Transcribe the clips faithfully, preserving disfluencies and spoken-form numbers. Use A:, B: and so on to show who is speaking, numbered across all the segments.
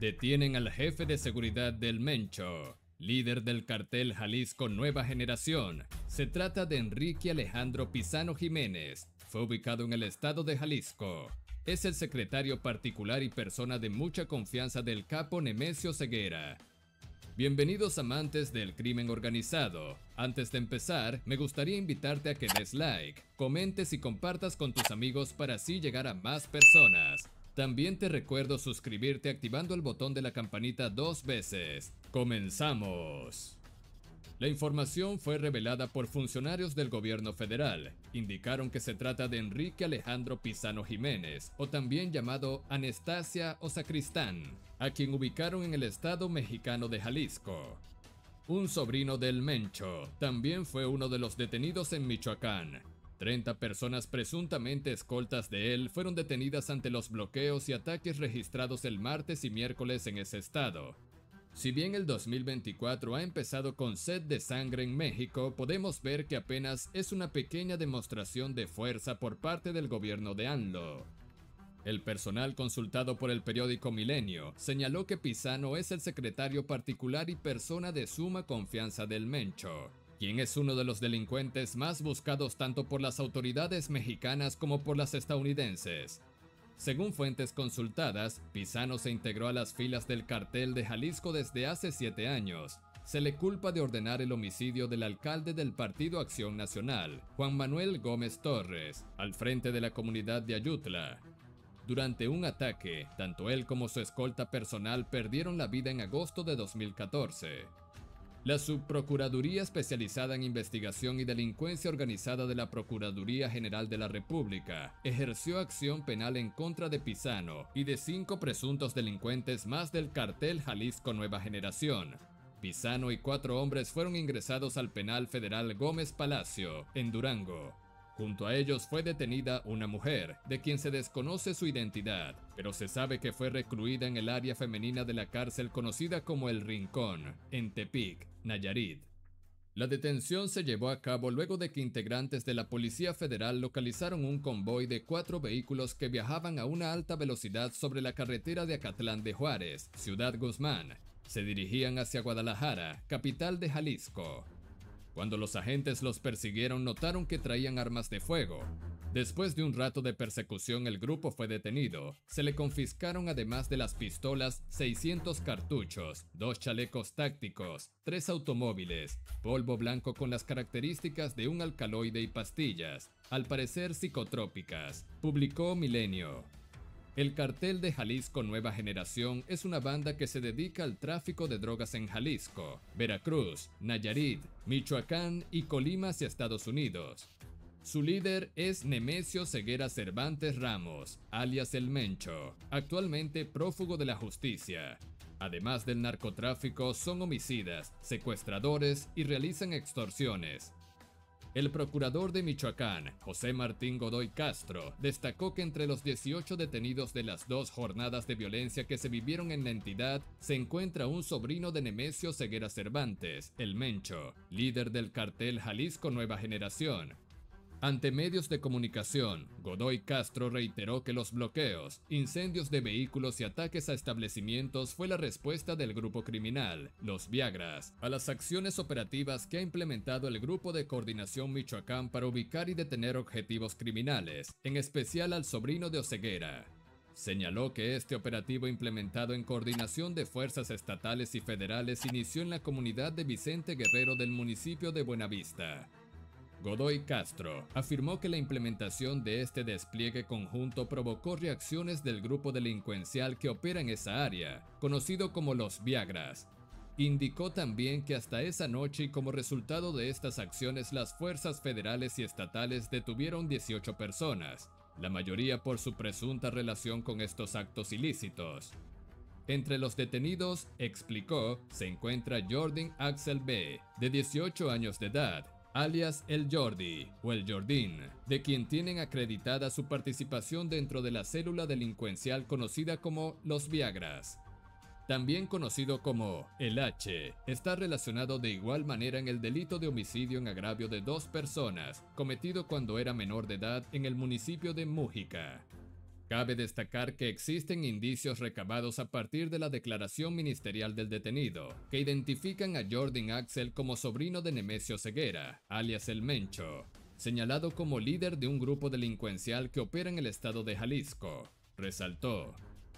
A: Detienen al jefe de seguridad del Mencho, líder del cartel Jalisco Nueva Generación. Se trata de Enrique Alejandro Pizano Jiménez. Fue ubicado en el estado de Jalisco. Es el secretario particular y persona de mucha confianza del capo Nemesio Ceguera. Bienvenidos amantes del crimen organizado. Antes de empezar, me gustaría invitarte a que des like, comentes y compartas con tus amigos para así llegar a más personas. También te recuerdo suscribirte activando el botón de la campanita dos veces. ¡Comenzamos! La información fue revelada por funcionarios del gobierno federal. Indicaron que se trata de Enrique Alejandro Pizano Jiménez, o también llamado Anastasia o Sacristán, a quien ubicaron en el estado mexicano de Jalisco. Un sobrino del Mencho también fue uno de los detenidos en Michoacán. treinta personas presuntamente escoltas de él fueron detenidas ante los bloqueos y ataques registrados el martes y miércoles en ese estado. Si bien el dos mil veinticuatro ha empezado con sed de sangre en México, podemos ver que apenas es una pequeña demostración de fuerza por parte del gobierno de AMLO. El personal consultado por el periódico Milenio señaló que Pizano es el secretario particular y persona de suma confianza del Mencho, quien es uno de los delincuentes más buscados tanto por las autoridades mexicanas como por las estadounidenses. Según fuentes consultadas, Pizano se integró a las filas del cartel de Jalisco desde hace siete años. Se le culpa de ordenar el homicidio del alcalde del Partido Acción Nacional, Juan Manuel Gómez Torres, al frente de la comunidad de Ayutla. Durante un ataque, tanto él como su escolta personal perdieron la vida en agosto de dos mil catorce. La Subprocuraduría Especializada en Investigación y Delincuencia Organizada de la Procuraduría General de la República ejerció acción penal en contra de Pizano y de cinco presuntos delincuentes más del cartel Jalisco Nueva Generación. Pizano y cuatro hombres fueron ingresados al penal federal Gómez Palacio, en Durango. Junto a ellos fue detenida una mujer, de quien se desconoce su identidad, pero se sabe que fue recluida en el área femenina de la cárcel conocida como El Rincón, en Tepic, Nayarit. La detención se llevó a cabo luego de que integrantes de la Policía Federal localizaron un convoy de cuatro vehículos que viajaban a una alta velocidad sobre la carretera de Acatlán de Juárez, Ciudad Guzmán. Se dirigían hacia Guadalajara, capital de Jalisco. Cuando los agentes los persiguieron, notaron que traían armas de fuego. Después de un rato de persecución, el grupo fue detenido. Se le confiscaron, además de las pistolas, seiscientos cartuchos, dos chalecos tácticos, tres automóviles, polvo blanco con las características de un alcaloide y pastillas, al parecer psicotrópicas, publicó Milenio. El cartel de Jalisco Nueva Generación es una banda que se dedica al tráfico de drogas en Jalisco, Veracruz, Nayarit, Michoacán y Colima hacia Estados Unidos. Su líder es Nemesio Ceguera Cervantes Ramos, alias El Mencho, actualmente prófugo de la justicia. Además del narcotráfico, son homicidas, secuestradores y realizan extorsiones. El procurador de Michoacán, José Martín Godoy Castro, destacó que entre los dieciocho detenidos de las dos jornadas de violencia que se vivieron en la entidad, se encuentra un sobrino de Nemesio Ceguera Cervantes, El Mencho, líder del cartel Jalisco Nueva Generación. Ante medios de comunicación, Godoy Castro reiteró que los bloqueos, incendios de vehículos y ataques a establecimientos fue la respuesta del grupo criminal, los Viagras, a las acciones operativas que ha implementado el Grupo de Coordinación Michoacán para ubicar y detener objetivos criminales, en especial al sobrino de Oceguera. Señaló que este operativo implementado en coordinación de fuerzas estatales y federales inició en la comunidad de Vicente Guerrero del municipio de Buenavista. Godoy Castro afirmó que la implementación de este despliegue conjunto provocó reacciones del grupo delincuencial que opera en esa área, conocido como los Viagras. Indicó también que hasta esa noche y como resultado de estas acciones las fuerzas federales y estatales detuvieron dieciocho personas, la mayoría por su presunta relación con estos actos ilícitos. Entre los detenidos, explicó, se encuentra Jordan Axel B., de dieciocho años de edad, alias El Jordi o El Jordín, de quien tienen acreditada su participación dentro de la célula delincuencial conocida como Los Viagras. También conocido como El H, está relacionado de igual manera en el delito de homicidio en agravio de dos personas, cometido cuando era menor de edad en el municipio de Mújica. Cabe destacar que existen indicios recabados a partir de la declaración ministerial del detenido, que identifican a Jordi Axel como sobrino de Nemesio Ceguera, alias El Mencho, señalado como líder de un grupo delincuencial que opera en el estado de Jalisco. Resaltó.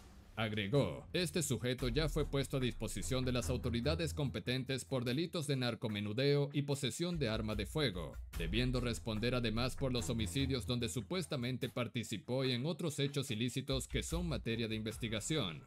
A: Agregó, este sujeto ya fue puesto a disposición de las autoridades competentes por delitos de narcomenudeo y posesión de arma de fuego, debiendo responder además por los homicidios donde supuestamente participó y en otros hechos ilícitos que son materia de investigación.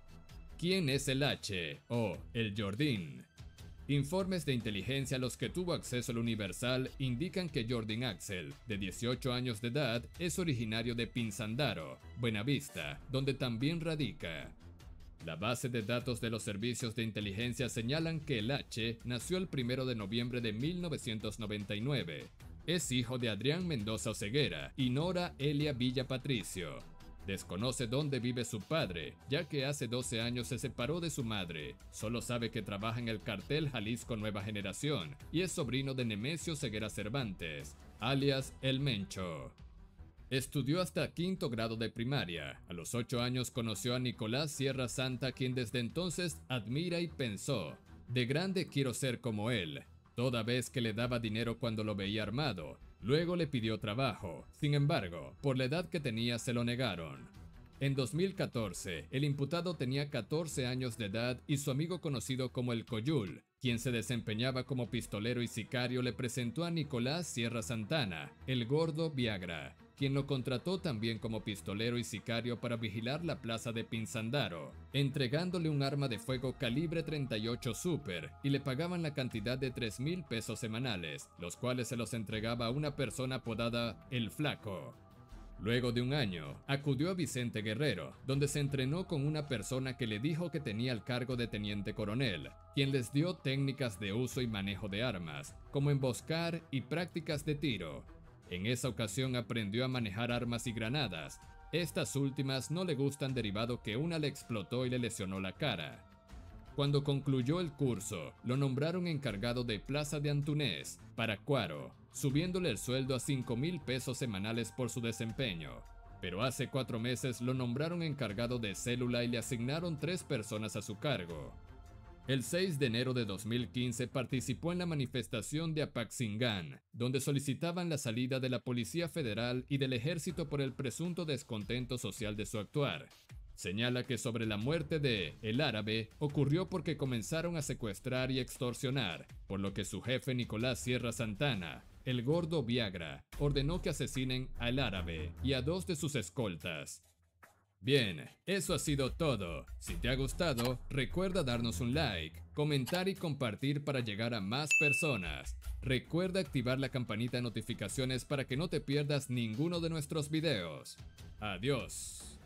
A: ¿Quién es el H o el Jordín? Informes de inteligencia a los que tuvo acceso el Universal indican que Jordi Axel, de dieciocho años de edad, es originario de Pinzandaro, Buenavista, donde también radica. La base de datos de los servicios de inteligencia señalan que el H nació el primero de noviembre de mil novecientos noventa y nueve. Es hijo de Adrián Mendoza Oseguera y Nora Elia Villa Patricio. Desconoce dónde vive su padre, ya que hace doce años se separó de su madre. Solo sabe que trabaja en el cartel Jalisco Nueva Generación y es sobrino de Nemesio Ceguera Cervantes, alias El Mencho. Estudió hasta quinto grado de primaria. A los ocho años conoció a Nicolás Sierra Santa, quien desde entonces admira y pensó: de grande quiero ser como él, toda vez que le daba dinero cuando lo veía armado. Luego le pidió trabajo, sin embargo, por la edad que tenía se lo negaron. En dos mil catorce, el imputado tenía catorce años de edad y su amigo conocido como el Coyul, quien se desempeñaba como pistolero y sicario, le presentó a Nicolás Sierra Santana, el Gordo Viagra, quien lo contrató también como pistolero y sicario para vigilar la plaza de Pinzandaro, entregándole un arma de fuego calibre treinta y ocho Super y le pagaban la cantidad de tres mil pesos semanales, los cuales se los entregaba a una persona apodada El Flaco. Luego de un año, acudió a Vicente Guerrero, donde se entrenó con una persona que le dijo que tenía el cargo de teniente coronel, quien les dio técnicas de uso y manejo de armas, como emboscar y prácticas de tiro. En esa ocasión aprendió a manejar armas y granadas. Estas últimas no le gustan derivado que una le explotó y le lesionó la cara. Cuando concluyó el curso, lo nombraron encargado de Plaza de Antunés, Paracuaro, subiéndole el sueldo a cinco mil pesos semanales por su desempeño. Pero hace cuatro meses lo nombraron encargado de célula y le asignaron tres personas a su cargo. El seis de enero de dos mil quince participó en la manifestación de Apaxingán, donde solicitaban la salida de la Policía Federal y del Ejército por el presunto descontento social de su actuar. Señala que sobre la muerte de El Árabe ocurrió porque comenzaron a secuestrar y extorsionar, por lo que su jefe Nicolás Sierra Santana, el Gordo Viagra, ordenó que asesinen a El Árabe y a dos de sus escoltas. Bien, eso ha sido todo. Si te ha gustado, recuerda darnos un like, comentar y compartir para llegar a más personas. Recuerda activar la campanita de notificaciones para que no te pierdas ninguno de nuestros videos. Adiós.